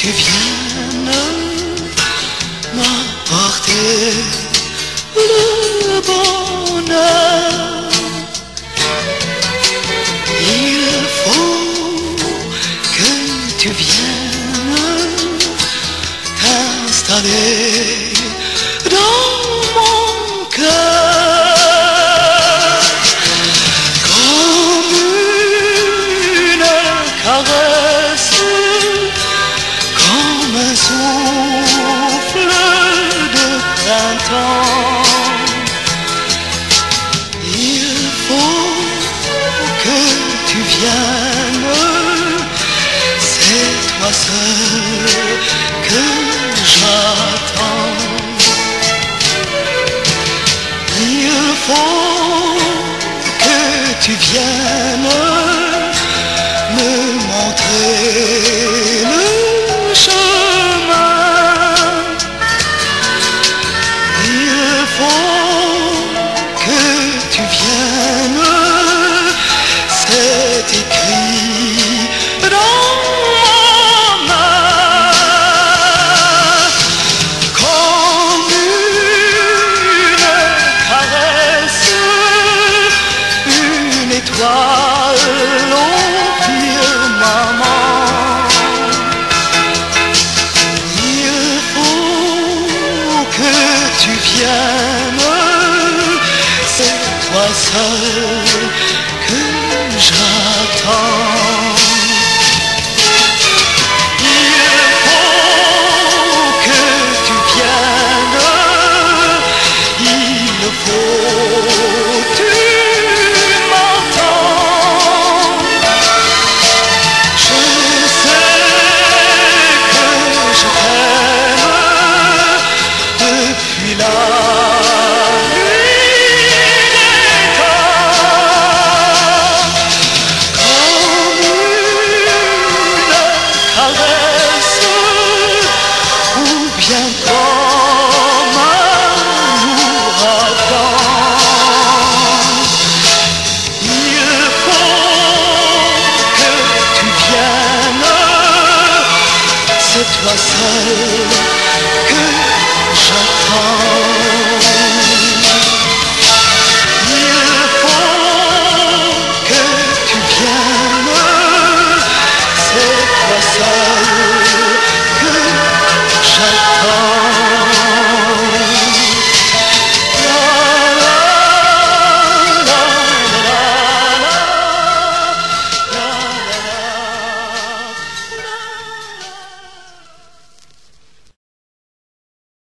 tu viennes m'apporter le bonheur. Il faut que tu viennes t'installer dans mon cœur comme une caresse, comme un souffle de printemps. Il faut que tu viennes, c'est toi seul que j'attends. Il faut que tu viennes me montrer le chemin. Il faut que tu viennes, c'est écrit dans ma main comme une caresse, une étoile au firmament. Il faut que tu viennes, c'est toi seul que j'attends. Il faut que tu viennes, il faut que tu m'entends. Je sais que je t'aime depuis la nuit des temps, comme une caresse ou bien comme un ouragan. Il faut que tu viennes, c'est toi seul que j'attends. Il faut que tu viennes, c'est toi seul